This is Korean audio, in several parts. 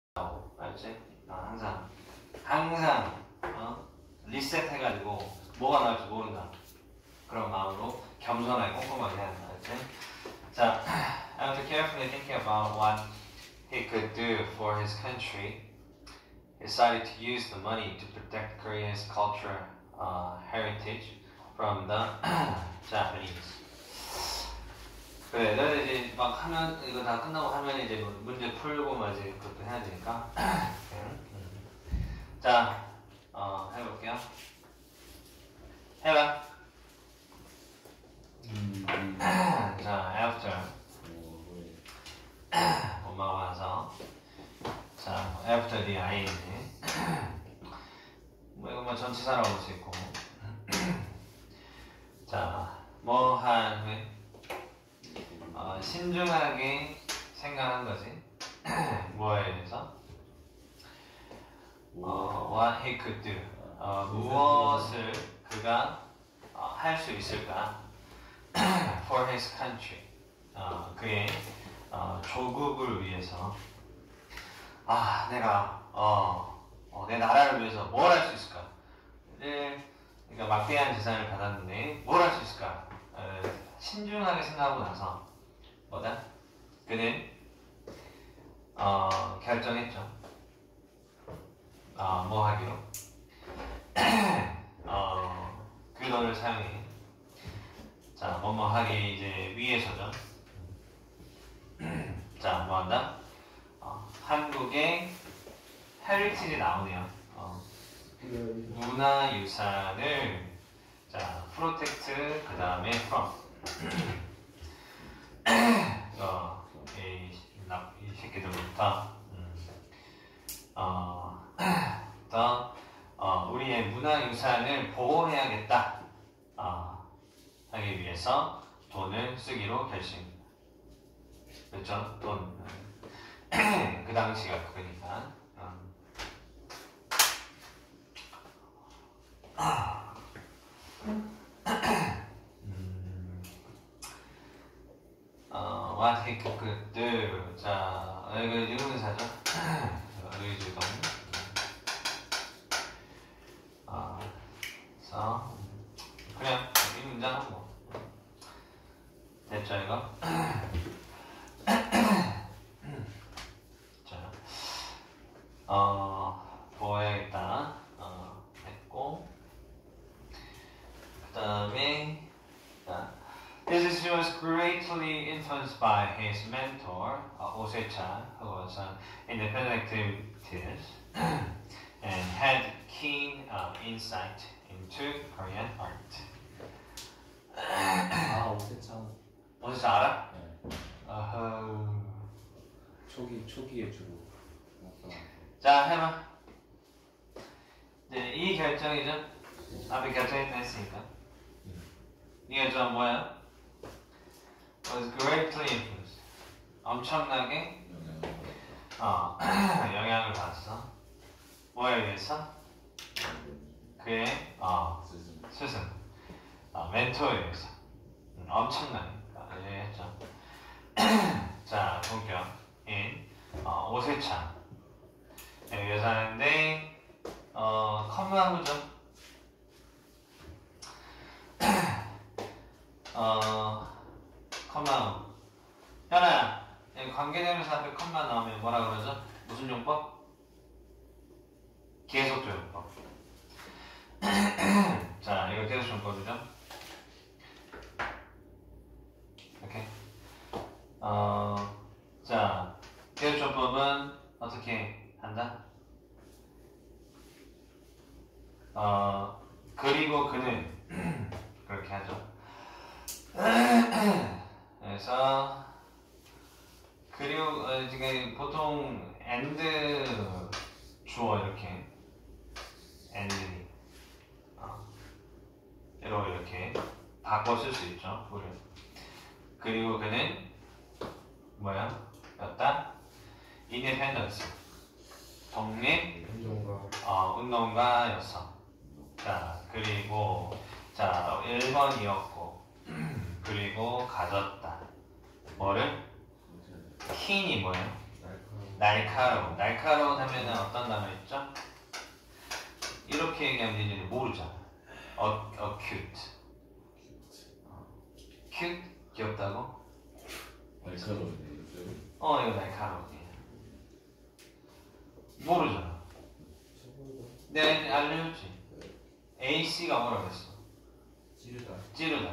알지? 항상 리셋 해가지고 뭐가 나올지 모른다. 그런 마음으로 겸손하게 꼼꼼하게 해야 된다. 알지? 자, after carefully thinking about what he could do for his country, he decided to use the money to protect Korea's cultural heritage from the Japanese. 그래, 너희들 이제 막 하면 이거 다 끝나고 하면 이제 문제 풀고 막 이제 그것도 해야 되니까. 자, 해볼게요. 해봐. 자, after. 엄마가 와서. 자, after the ing. 뭐 이거 뭐 전치사라고 볼 수 있고. 자, 뭐 한 후에. 신중하게 생각한 거지. 뭐에 대해서? What he could do. 무엇을 그가 할 수 있을까? For his country. 그의 조국을 위해서. 내가 내 나라를 위해서 뭘 할 수 있을까? 그러니까 막대한 재산을 받았는데 뭘 할 수 있을까? 신중하게 생각하고 나서 뭐다? 그는 결정했죠. 뭐 하기로? 그 돈을 사용해. 자, 뭐뭐 하기 이제 위해서죠. 자, 뭐 한다? 한국의 헤리티지 나오네요. 문화유산을 자, 프로텍트 그 다음에 from. 이 새끼들부터 우리의 문화유산을 보호해야겠다 하기 위해서 돈을 쓰기로 결심. 그렇죠? 돈. 그 당시가 그거니까. What he could do. 자, 이거 유명사죠. 의주동. 그래서 그냥 이 문장은 뭐 됐죠 이거? 자, 보호해야겠다. 했고 그 다음에 His decision was greatly influenced by his mentor, Oh Se-chan, who was an independent activist and had keen insight into Korean art. 오세찬. 오세찬 알아? 네. 초기에 주로. 자, 해봐. 이제 이 결정이죠. 앞에 결정했다 했으니까. 이 결정은 뭐야? was greatly influenced. 엄청나게 영향을 받았어. 뭐에 의해서? 그의 스승, 멘토에 의해서. 엄청나게 했죠. 자, 본격 인 오세찬에 의해서 하는데 컴마무죠. 컴마. 현아야, 관계대명사 앞에 컴마 나오면 뭐라 그러죠? 무슨 용법? 계속조용법. 자, 이거 계속조용법이죠? 이렇게. 자, 계속조용법은 어떻게 한다? 그리고 그는 그렇게 하죠. 그래서 그리고 지금 보통 and 주어 이렇게 and 이렇게 바꿔 쓸 수 있죠. 우리. 그리고 그는 뭐야? 였다? independence 독립 운동가였어. 자, 그리고 자 1번이었고 그리고 가졌다. 뭐를? keen이 뭐예요? 날카로운. 날카로운 하면은 어떤 단어 있죠? 이렇게 얘기하면 니들이 모르잖아. acute. cute? 귀엽다고? 날카로운 이거 날카로운. 모르잖아. 내가 알려줬지. AC가 뭐라고 했어? 찌르다. 찌르다.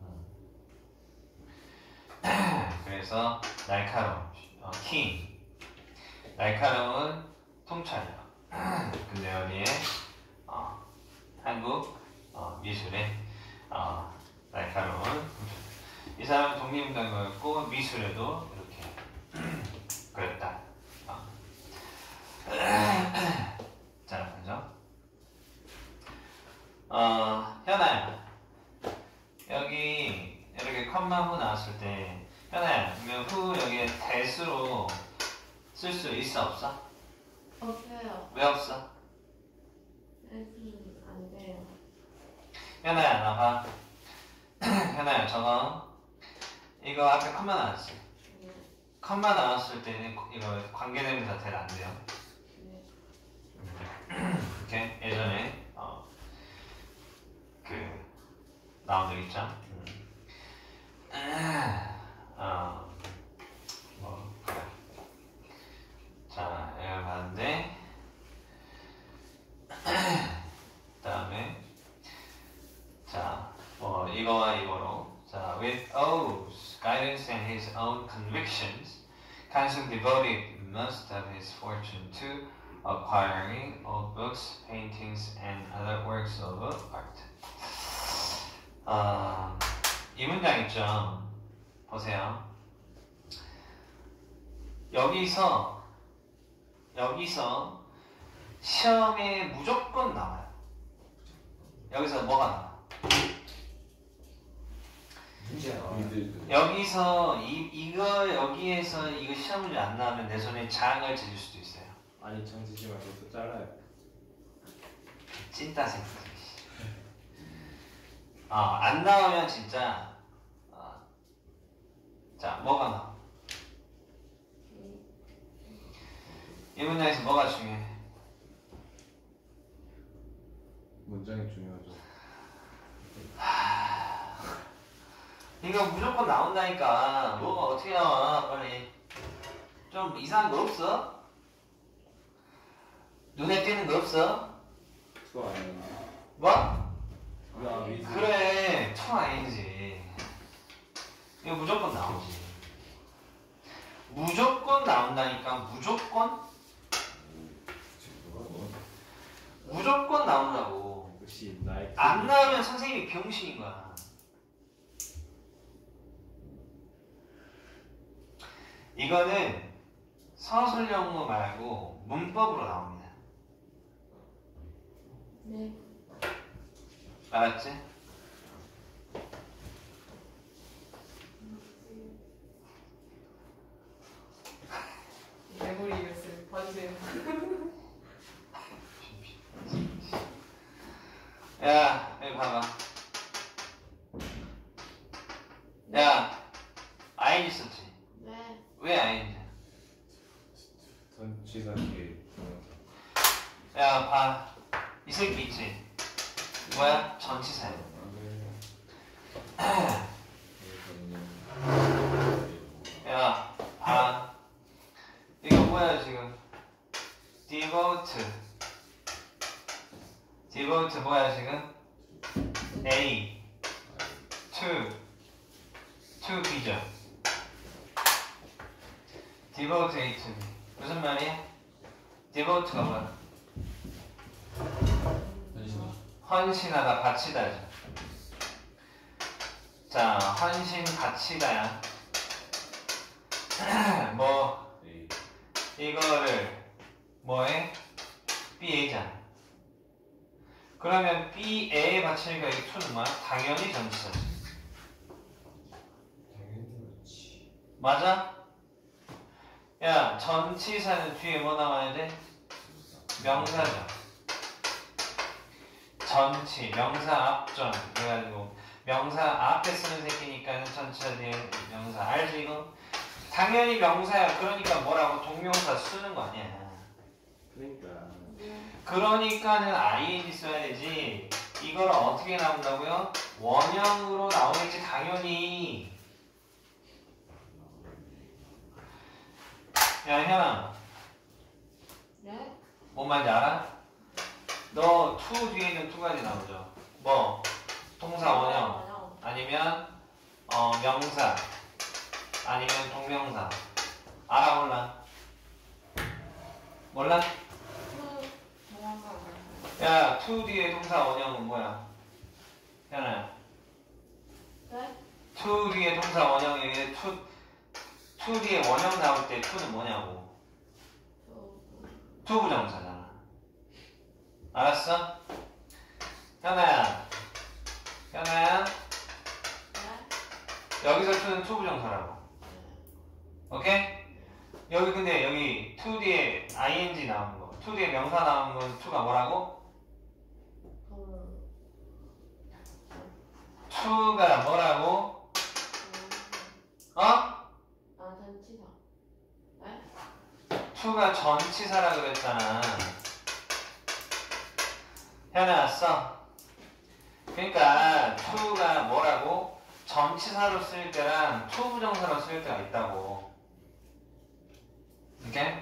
그래서 날카로운. keen. 날카로운 통찰력. 근데 여기에 한국 미술의 날카로운 통찰력. 이 사람은 독립운동가였고 미술에도 이렇게 그랬다. 자, 그죠? 현아야. 여기 이렇게 컴마 후 나왔을 때 현아야, 그러면 후 여기에 대수로 쓸 수 있어 없어? 없어요. 왜 없어? 안 돼요. 현아야, 나 봐. 현아야, 저거 이거 앞에 컴마 나왔지? 네. 컴마 나왔을 때는 이거 관계대명사 대안 돼요. 네. 이렇게 예전에 그 나온 적 있죠? 그래. 자, 이걸 봤는데 다음에 자, 이거와 이거로 자, with O's guidance and his own convictions, Kansung devoted most of his fortune to acquiring old books, paintings, and other works of art. 이 문장 있죠? 보세요. 여기서 시험에 무조건 나와요. 여기서 뭐가 나와? 여기서 여기에서 이거 시험 문제 안 나오면 내 손에 장을 찢을 수도 있어요. 아니 장지지 말고 또 잘라요. 찐따 생각. 안 나오면 진짜 자, 뭐가 나와? 이 문장에서 뭐가 중요해? 문장이 중요하죠. 이거 무조건 나온다니까. 뭐가 어떻게 나와? 빨리. 좀 이상한 거 없어? 눈에 띄는 거 없어? 그거 아니에요. 뭐? 위드. 그래, 청 아니지. 이거 무조건 나오지. 무조건 나온다니까. 무조건 나온다고. 역시 나의 안 나오면 선생님이 병신인 거야. 이거는 서술형어 말고 문법으로 나옵니다. 네. 알았지? 메모리 유스 번지. 야, 여기 봐봐. 야, 아인 있었지? 네. 왜 아인이야? 전치사기. 야, 봐. 이 새끼 있지? 뭐야? 전치사야. 야, 봐. 이거 뭐야, 지금? devote. devote 뭐야, 지금? A. to B죠. devote A to B. 무슨 말이야? devote가 뭐야? 헌신하다, 바치다죠. 자, 헌신, 바치다야. 뭐, 이거를 뭐에? B에잖아. 그러면 B에 바치니까 이 to는 뭐야? 당연히 전치사지. 맞아? 야, 전치사는 뒤에 뭐 나와야 돼? 명사죠. 전치, 명사 앞전. 그래가지고 명사 앞에 쓰는 새끼니까는 전치사 뒤에 명사. 알지 이거? 당연히 명사야. 그러니까 뭐라고 동명사 쓰는 거 아니야. 그러니까. 그러니까는 ing 써야 되지. 이걸 어떻게 나온다고요? 원형으로 나오겠지 당연히. 야 현아, 네? 뭔 말인지 알아? 너 to 뒤에는 두 가지 나오죠. 뭐 동사 원형 아니면 명사 아니면 동명사. 알아 몰라? 몰라? 야, to 뒤에 동사 원형은 뭐야? 현아야. 네? to 뒤에 동사 원형에 to 뒤에 원형 나올 때 to는 뭐냐고? to 부정사잖아. 알았어? 현아야. 현아야. 네? 여기서 to는 to 부정사라고. 오케이? 여기 근데 여기 to 뒤에 ing 나오는 거. to 뒤에 명사 나오는 건 to가 뭐라고? to가 뭐라고? 어? 전치사. 네? to가 전치사라 그랬잖아. 현아 써. 그러니까 to가 뭐라고? 전치사로 쓸 때랑 to 부정사로 쓸 때가 있다고. 오케이?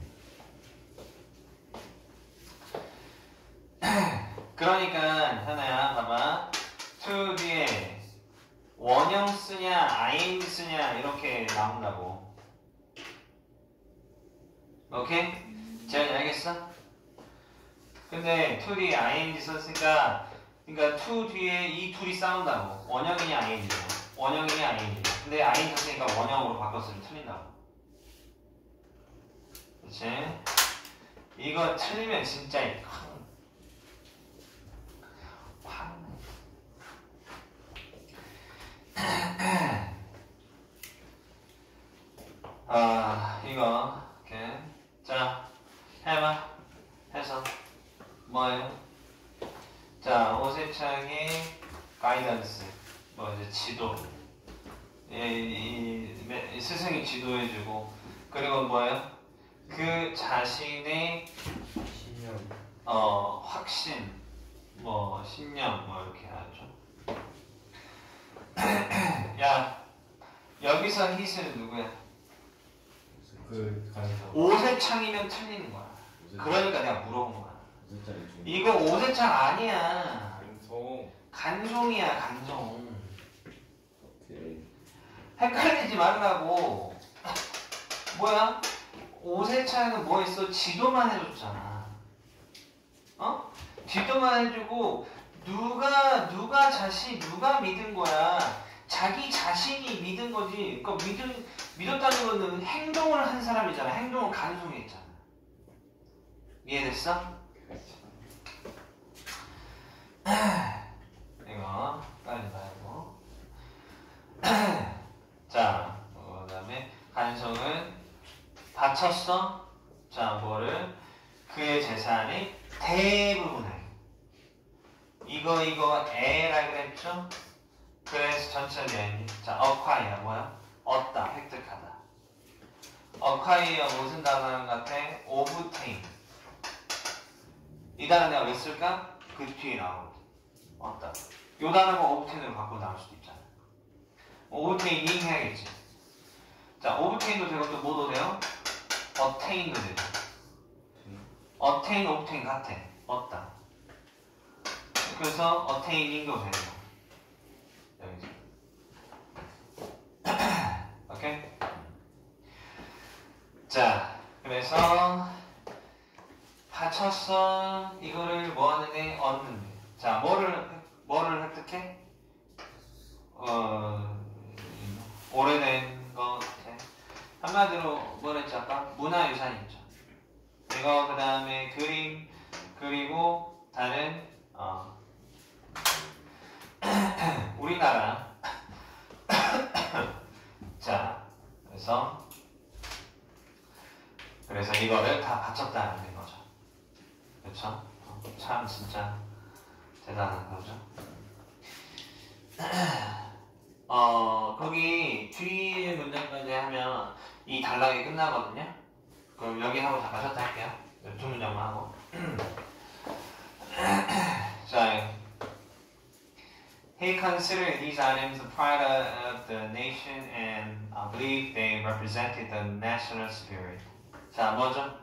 그러니까 현아야 봐봐. to 뒤에 원형 쓰냐 ing 쓰냐 이렇게 나온다고. 오케이? 재현이 알겠어? 근데 to 뒤에 ing 썼으니까 그러니까 to 뒤에 이 둘이 싸운다고. 원형이냐 ing냐. 원형이냐 ing냐. 근데 ing 썼으니까 원형으로 바꿨으면 틀린다고. 그치? 이거 틀리면 진짜 확 이거 이렇게 자 해봐. 해서 뭐예요? 자 오세창의 가이던스 뭐 이제 지도 이 스승이 지도해주고 그리고 뭐예요? 그 자신의 신념. 확신 뭐 신념 뭐 이렇게 하죠. 야 여기서 hit은 누구야? 그 간성. 오세창이면 틀리는 거야. 그러니까 내가 물어본 거야. 이거 오세창 아니야. 간성. 간송이야 간송. 오케이. 헷갈리지 말라고. 뭐야? 오세창은 뭐 했어? 지도만 해줬잖아. 어? 지도만 해주고 누가 믿은 거야? 자기 자신이 믿은 거지. 그러니까 믿었다는 거는 행동을 한 사람이잖아. 행동을 간송했잖아. 이해됐어? 이거 빨리 말고. 자, 그 다음에 간송은 바쳤어. 자, 뭐를? 그의 재산의 대부분을. 이거 에라 그랬죠? 그래서 전체 내용이 자, acquire 뭐야? 얻다, 획득하다. acquire 무슨 단어 같아? obtain. 이 단어 내가 왜 쓸까? 그 뒤에 나오거든. 얻다. 이 단어가 obtain으로 바꿔 나올 수도 있잖아. obtaining 해야겠지. 자, obtain도 되고 또 뭐도 돼요? attain도 되고. obtain 같아. 얻다. 그래서 attaining도 되는 거. 여기서. 오케이? 자, 그래서 바쳤어. 이거를 뭐 하는데? 얻는데. 자, 뭐를 획득해? 오래된 거. 한마디로 뭐랬지 아까? 문화유산이죠. 이거 그 다음에 그림 그리고 다른 우리나라 자 그래서 이거를 다 바쳤다는 거죠. 그렇죠? 참 진짜 대단한 거죠. 거기 뒤에 문장까지 하면 이 단락이 끝나거든요. 그럼 여기 하고 잠깐 쉬었다 할게요. 두 문장만 하고. 자, he considered these items the pride of the nation and believed they represented the national spirit. 자, 뭐죠?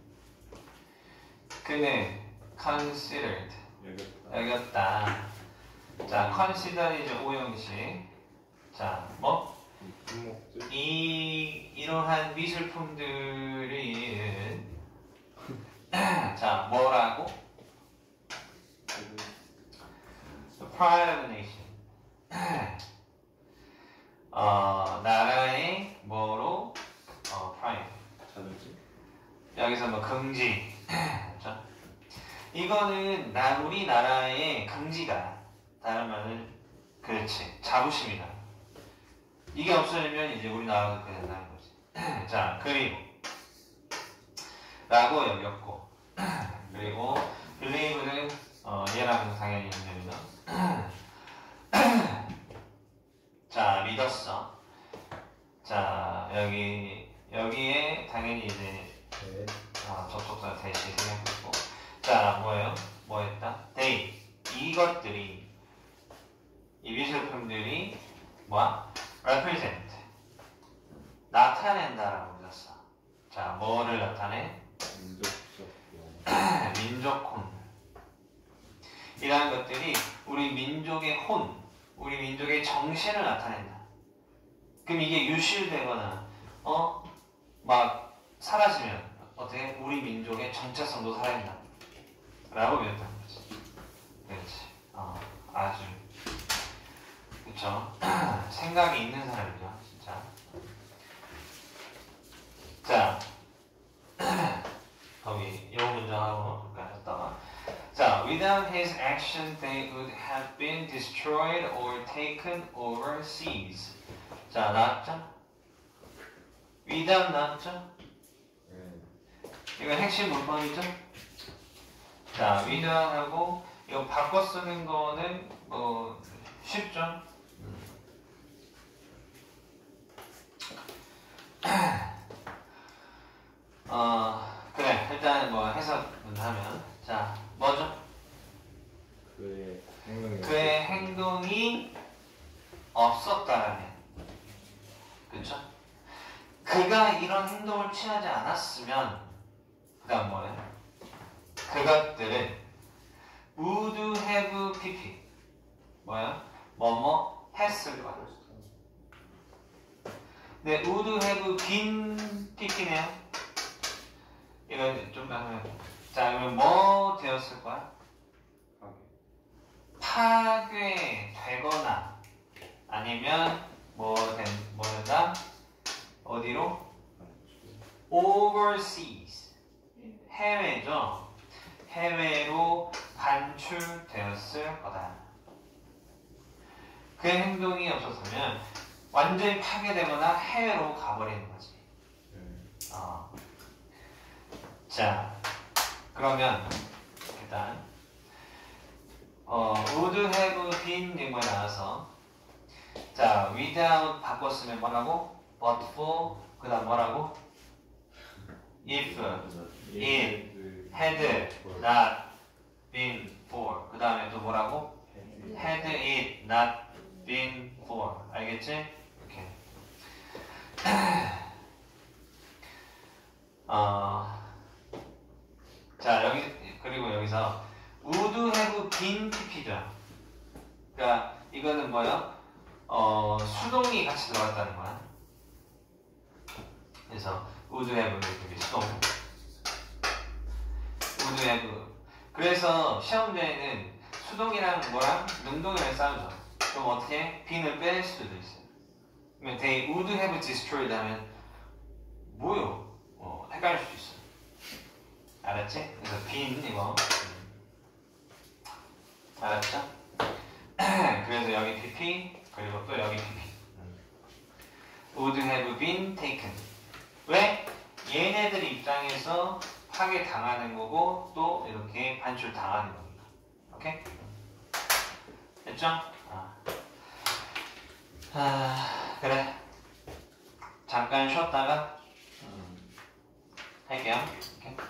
그는 considered 여겼다. 자, consider 이제 오형식. 자, 뭐? 주목들. 이러한 미술품들이 자, 뭐라고? The pride of the nation. 나라의 뭐로? pride. 자존심. 여기서 뭐 긍지. 그렇죠? 이거는 우리나라의 긍지다. 다른 말은 그렇지. 자부심이다. 이게 없어지면 이제 우리나라도 그렇게 된다는 거지. 자, 그리고 라고 여겼고 그리고 believe는 얘랑 당연히 있습니다. 자, 믿었어. 자, 여기에 당연히 이제 네. 접속사 대시 생략했고. 자, 뭐예요? 뭐 했다? they. 이것들이, 이 미술품들이 뭐야? represent. 나타낸다라고 믿었어. 자, 뭐를 나타내? 민족혼. 이라는 것들이 우리 민족의 우리 민족의 정신을 나타낸다. 그럼 이게 유실되거나, 막 사라지면 어떻게? 우리 민족의 정체성도 사라진다. 라고 믿었다는 거지. 그렇지. 아주. 그쵸? 생각이 있는 사람이죠, 진짜. 자, 거기 요 문장하고 볼까요? 했다가. 자, without his action, they would have been destroyed or taken overseas. 자, 나왔죠? without 나왔죠? 이거 핵심 문법이죠? 자, without하고 이거 바꿔 쓰는 거는 뭐 쉽죠? 그래. 일단 뭐 해석을 하면 자, 뭐죠? 그의 행동이 없었다라면, 그쵸? 그가 이런 행동을 취하지 않았으면 그 다음 뭐예요? 그것들은 would have pp 뭐야? 뭐뭐 했을 거야. 네, would have been pp네요. 이건 좀 하면 자, 그러면 뭐 되었을 거야? 파괴되거나 아니면 뭐 된다? 어디로? overseas. 해외죠. 해외로 반출되었을 거다. 그 행동이 없었으면 완전히 파괴되거나 해외로 가버리는 거지. 자, 그러면 일단 would have been 이거에 나와서 자, without 바꿨으면 뭐라고? but for 그 다음 뭐라고? if it had not been for 그 다음에 또 뭐라고? had it not been for. 알겠지? 이렇게. 자, 그리고 여기서 would have been pp죠. 그러니까 이거는 뭐야? 수동이 같이 들어갔다는 거야. 그래서 would have 이렇게 수동. would have. 그래서 시험대에는 수동이랑 뭐랑 능동이랑 싸우죠. 그럼 어떻게? bean을 뺄 수도 있어요. 그러면 they would have destroyed 하면 뭐요? 헷갈릴 수도 있어. 알았지? 그래서 bean 이거. 알았죠? 그래서 여기 pp 그리고 또 여기 pp. would have been taken. 왜? 얘네들 입장에서 파괴 당하는 거고 또 이렇게 반출 당하는 겁니다. 오케이? 됐죠? 그래. 잠깐 쉬었다가 할게요. 이렇게.